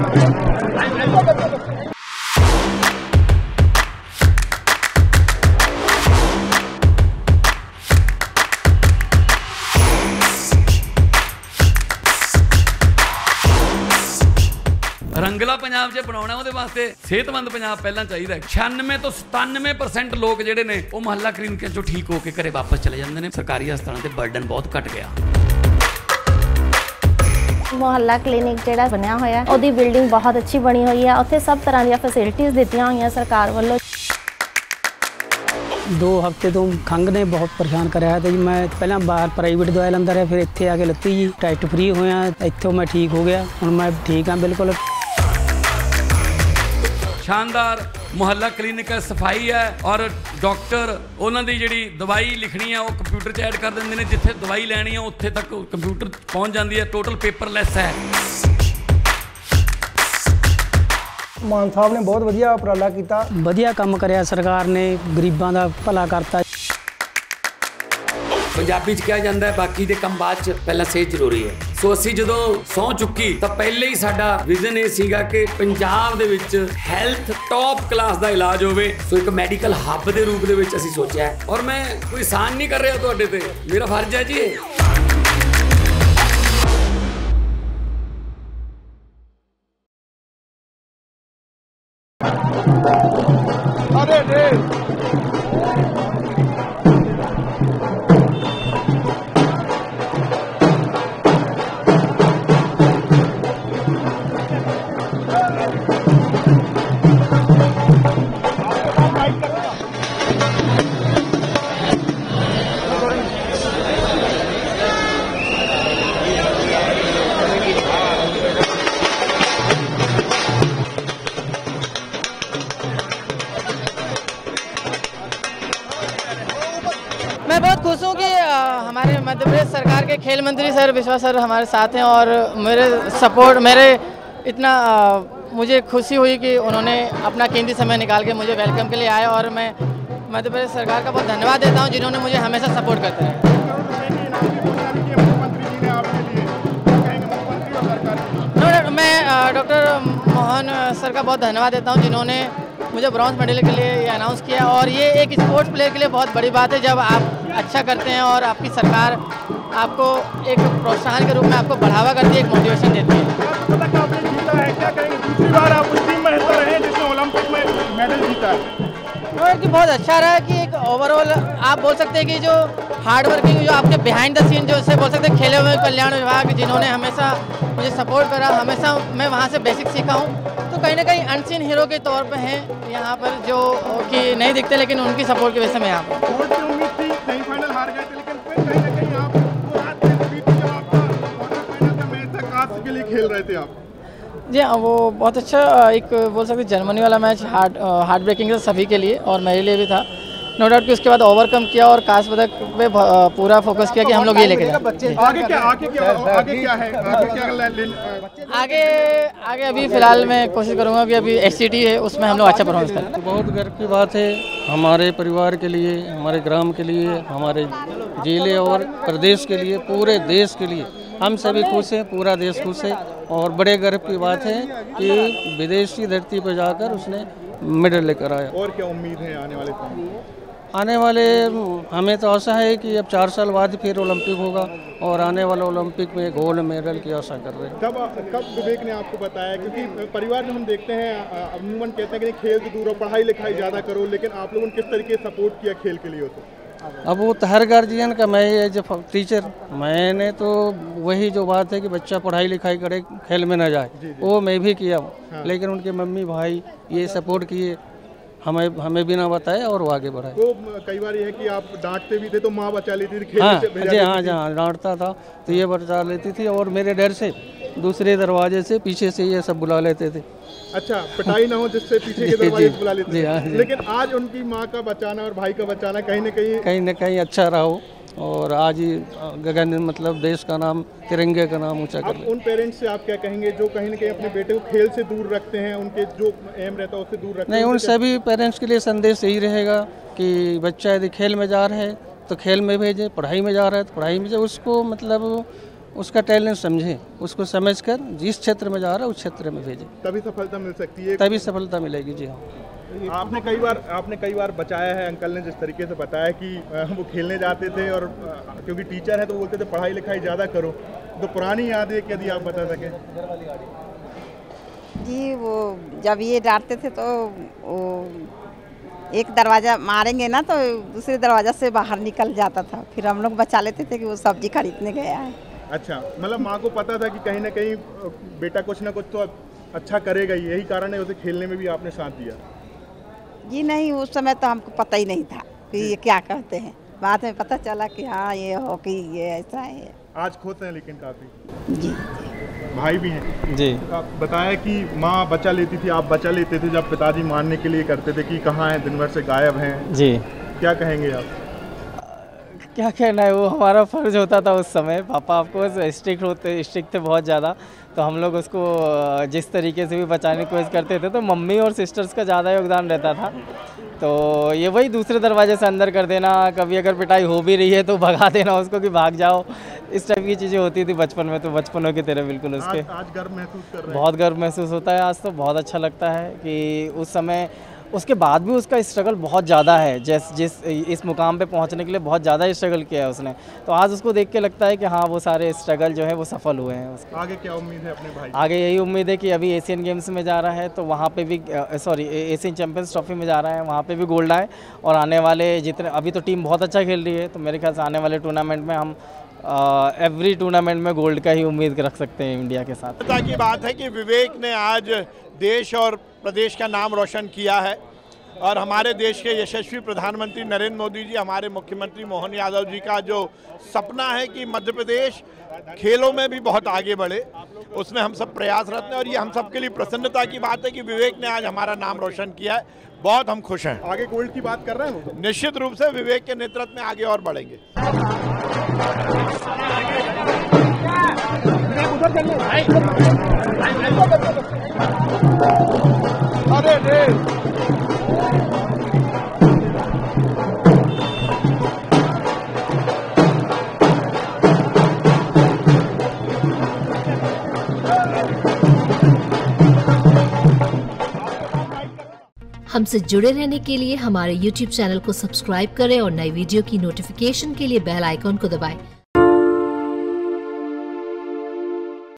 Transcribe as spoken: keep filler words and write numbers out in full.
रंगला पंजाब च बनाउणा ਉਹਦੇ ਵਾਸਤੇ ਸਿਹਤਮੰਦ ਪੰਜਾਬ ਪਹਿਲਾਂ ਚਾਹੀਦਾ ਹੈ। छियानवे ਤੋਂ सतानवे परसेंट ਲੋਕ ਜਿਹੜੇ ਨੇ ਉਹ ਮੁਹੱਲਾ ਕਲੀਨਿਕਾਂ ਚੋਂ ਠੀਕ ਹੋ ਕੇ ਘਰੇ ਵਾਪਸ ਚਲੇ ਜਾਂਦੇ ਨੇ। ਸਰਕਾਰੀ ਹਸਪਤਾਲਾਂ ਤੇ ਬਰਡਨ ਬਹੁਤ ਘਟ ਗਿਆ। ਮੁਹੱਲਾ ਕਲੀਨਿਕ ਜਿਹੜਾ ਬਣਿਆ ਹੋਇਆ ਉਹਦੀ ਬਿਲਡਿੰਗ ਬਹੁਤ ਅੱਛੀ ਬਣੀ ਹੋਈ ਹੈ। ਉੱਥੇ ਸਭ ਤਰ੍ਹਾਂ ਦੀਆਂ ਫੈਸਿਲਿਟੀਆਂ ਦਿੱਤੀਆਂ ਹੋਈਆਂ ਸਰਕਾਰ ਵੱਲੋਂ। दो हफ्ते तो खंघ ने बहुत परेशान कराया तो जी मैं पहला बाहर प्राइवेट दवाई लंदा रहा, फिर इत्थे आके लत्ती जी टेस्ट फ्री होया, इत्थों मैं ठीक हो गया, हुण मैं ठीक हाँ बिल्कुल। शानदार मुहल्ला क्लीनिक है, सफाई है और डॉक्टर उन्होंने जी दवाई लिखनी है वो कंप्यूटर च ऐड कर देंगे ने, जिथे दवाई लैनी है उत्थे तक कंप्यूटर पहुँच जाती है। टोटल पेपरलैस है। मान साहब ने बहुत वधिया उपराला किया, वधिया काम कराया सरकार ने, गरीबां दा भला करता। पंजाबी च कहा जाता है बाकी दे काम बाद च, पहला सेहत जरूरी है। सो असी जदों सौं चुकी तो पहले ही साडा विजन ये सीगा कि पंजाब दे विच हैल्थ टॉप क्लास दा इलाज होवे। सो एक मैडिकल हब दे रूप दे विच असी सोचा है और मैं कोई एहसान नहीं कर रहा तुहाडे ते, मेरा फर्ज है जी। अरे रे मैं बहुत खुश हूँ कि हमारे मध्य प्रदेश सरकार के खेल मंत्री सर विश्वास सर हमारे साथ हैं और मेरे सपोर्ट मेरे इतना मुझे खुशी हुई कि उन्होंने अपना कीमती समय निकाल के मुझे वेलकम के लिए आए और मैं मध्य प्रदेश सरकार का बहुत धन्यवाद देता हूँ जिन्होंने मुझे हमेशा सपोर्ट करते हैं। मैं डॉक्टर मोहन सर का बहुत धन्यवाद देता हूँ जिन्होंने मुझे ब्रॉन्ज मेडल के लिए ये अनाउंस किया और ये एक स्पोर्ट्स प्लेयर के लिए बहुत बड़ी बात है जब आप अच्छा करते हैं और आपकी सरकार आपको एक प्रोत्साहन के रूप में आपको बढ़ावा करती है, एक मोटिवेशन देती है। क्या कहेंगे, दूसरी बार आप उस टीम में हिस्सा रहे जिसने ओलंपिक में मेडल जीता है? और कि बहुत अच्छा रहा कि एक ओवरऑल आप बोल सकते हैं कि जो हार्ड वर्किंग जो आपके बिहाइंड द सीन जो से बोल सकते हैं खेले हुए कल्याण विभाग जिन्होंने हमेशा मुझे सपोर्ट करा, हमेशा मैं वहाँ से बेसिक सीखा हूँ। तो कहीं ना कहीं अनसीन हीरो के तौर पे हैं यहाँ पर जो कि नहीं दिखते लेकिन उनकी सपोर्ट की वजह से मैं यहाँ पर। बहुत सी उम्मीद थी, सेमीफाइनल हार गए थे लेकिन फिर कहीं ना कहीं आप वो रात में बीती जब आपका क्वार्टर फाइनल का मैच था, काश के लिए खेल रहे थे आप। जी हाँ, वो बहुत अच्छा एक बोल सकते जर्मनी वाला मैच हार्ड हार्ट ब्रेकिंग था सभी के लिए और मेरे लिए भी था। नो डाउट कि उसके बाद ओवरकम किया और कांस्य पदक पे पूरा फोकस किया कि हम लोग ये लेके जाए। आगे क्या आगे क्या आगे क्या है आगे क्या आगे आगे अभी फिलहाल मैं कोशिश करूँगा कि अभी एस सी टी है उसमें हम लोग अच्छा परफॉर्मेंस करें। बहुत गर्व की बात है हमारे परिवार के लिए, हमारे ग्राम के लिए, हमारे जिले और प्रदेश के लिए, पूरे देश के लिए हम सभी खुश हैं, पूरा देश खुश है और बड़े गर्व की बात है कि विदेशी धरती पर जाकर उसने मेडल लेकर आया। और क्या उम्मीद है आने वाले समय? आने वाले हमें तो आशा है कि अब चार साल बाद फिर ओलंपिक होगा और आने वाले ओलंपिक में गोल्ड मेडल की आशा कर रहे हैं। कब कब विवेक ने आपको बताया, क्योंकि परिवार में हम देखते हैं अमूमन कहते हैं कि खेल से दूर हो, पढ़ाई लिखाई ज़्यादा करो, लेकिन आप लोगों ने किस तरीके से सपोर्ट किया खेल के लिए? हो तो अब वो तो हर गार्जियन का, मैं एज ए टीचर मैंने तो वही जो बात है कि बच्चा पढ़ाई लिखाई करे खेल में न जाए, वो मैं भी किया हूँ। हाँ। लेकिन उनके मम्मी भाई ये सपोर्ट किए, हमें हमें भी ना बताया और वो आगे बढ़ाए। तो कई बार ये है कि आप डांटते भी थे तो माँ बचा लेती थी, खेल हाँ, से जी हाँ जहाँ डांटता था तो ये बचा लेती थी और मेरे डर से दूसरे दरवाजे से पीछे से ये सब बुला लेते थे। अच्छा, पिटाई ना हो जिससे पीछे के दरवाजे से बुला लेते थे। हाँ, लेकिन आज उनकी माँ का बचाना और भाई का बचाना कहीं ना कहीं कहीं ना कहीं अच्छा रहा हो और आज ही गगन मतलब देश का नाम, तिरंगे का नाम ऊंचा कर ले। उन पेरेंट्स से आप क्या कहेंगे जो कहीं ना कहीं अपने बेटे को खेल से दूर रखते हैं, उनके जो एम रहता है उससे दूर रखते हैं? नहीं, उन सभी पेरेंट्स के लिए संदेश यही रहेगा कि बच्चा यदि खेल में जा रहा है तो खेल में भेजे, पढ़ाई में जा रहा है तो पढ़ाई में जाए, उसको मतलब उसका टैलेंट समझे, उसको समझकर जिस क्षेत्र में जा रहा है उस क्षेत्र में भेजे, तभी सफलता मिल सकती है। तभी सफलता मिलेगी। जी हाँ, आपने कई बार आपने कई बार बचाया है, अंकल ने जिस तरीके से बताया कि वो खेलने जाते थे और क्योंकि टीचर है तो बोलते थे पढ़ाई लिखाई ज़्यादा करो, तो पुरानी यादें यदि आप बता सकें। जी वो जब ये डांटते थे तो वो एक दरवाज़ा मारेंगे ना तो दूसरे दरवाज़ा से बाहर निकल जाता था, फिर हम लोग बचा लेते थे कि वो सब्जी खरीदने गया है। अच्छा, मतलब माँ को पता था कि कहीं ना कहीं बेटा कुछ ना कुछ तो अच्छा करेगा ही, यही कारण है उसे खेलने में भी आपने साथ दिया। जी नहीं, उस समय तो हमको पता ही नहीं था कि ये क्या कहते हैं, बाद में पता चला कि हाँ ये हॉकी ये ऐसा है। आज खुश हैं लेकिन काफ़ी। जी, भाई भी हैं। जी, आप बताया कि माँ बचा लेती थी, आप बचा लेते थे जब पिताजी मारने के लिए करते थे कि कहाँ हैं, दिन भर से गायब हैं। जी, क्या कहेंगे आप? क्या कहना है, वो हमारा फ़र्ज़ होता था उस समय। पापा आपको स्ट्रिक्ट होते स्ट्रिक्ट थे बहुत ज़्यादा, तो हम लोग उसको जिस तरीके से भी बचाने की कोशिश करते थे, तो मम्मी और सिस्टर्स का ज़्यादा योगदान रहता था। तो ये वही दूसरे दरवाजे से अंदर कर देना, कभी अगर पिटाई हो भी रही है तो भगा देना उसको कि भाग जाओ, इस टाइप की चीज़ें होती थी बचपन में। तो बचपनों की तरह बिल्कुल उसके। आज, आज गर्व महसूस कर रहे हैं? बहुत गर्व महसूस होता है आज, तो बहुत अच्छा लगता है कि उस समय, उसके बाद भी उसका स्ट्रगल बहुत ज़्यादा है, जिस जिस इस मुकाम पे पहुंचने के लिए बहुत ज़्यादा स्ट्रगल किया है उसने। तो आज उसको देख के लगता है कि हाँ वो सारे स्ट्रगल जो है वो सफल हुए हैं उसके। आगे क्या उम्मीद है अपने भाई? आगे यही उम्मीद है कि अभी एशियन गेम्स में जा रहा है तो वहाँ पे भी, सॉरी एशियन चैम्पियंस ट्रॉफी में जा रहा है, वहाँ पे भी गोल्ड आए। और आने वाले जितने, अभी तो टीम बहुत अच्छा खेल रही है, तो मेरे ख्याल से आने वाले टूर्नामेंट में हम एवरी टूर्नामेंट में गोल्ड का ही उम्मीद रख सकते हैं इंडिया के साथ। पता की बात है कि विवेक ने आज देश और प्रदेश का नाम रोशन किया है, और हमारे देश के यशस्वी प्रधानमंत्री नरेंद्र मोदी जी, हमारे मुख्यमंत्री मोहन यादव जी का जो सपना है कि मध्य प्रदेश खेलों में भी बहुत आगे बढ़े, उसमें हम सब प्रयासरत हैं। और ये हम सब के लिए प्रसन्नता की बात है कि विवेक ने आज हमारा नाम रोशन किया है, बहुत हम खुश हैं। आगे गोल्ड की बात कर रहे हैं, निश्चित रूप से विवेक के नेतृत्व में आगे और बढ़ेंगे। अरे हमसे जुड़े रहने के लिए हमारे यूट्यूब चैनल को सब्सक्राइब करें और नई वीडियो की नोटिफिकेशन के लिए बेल आइकॉन को दबाएं।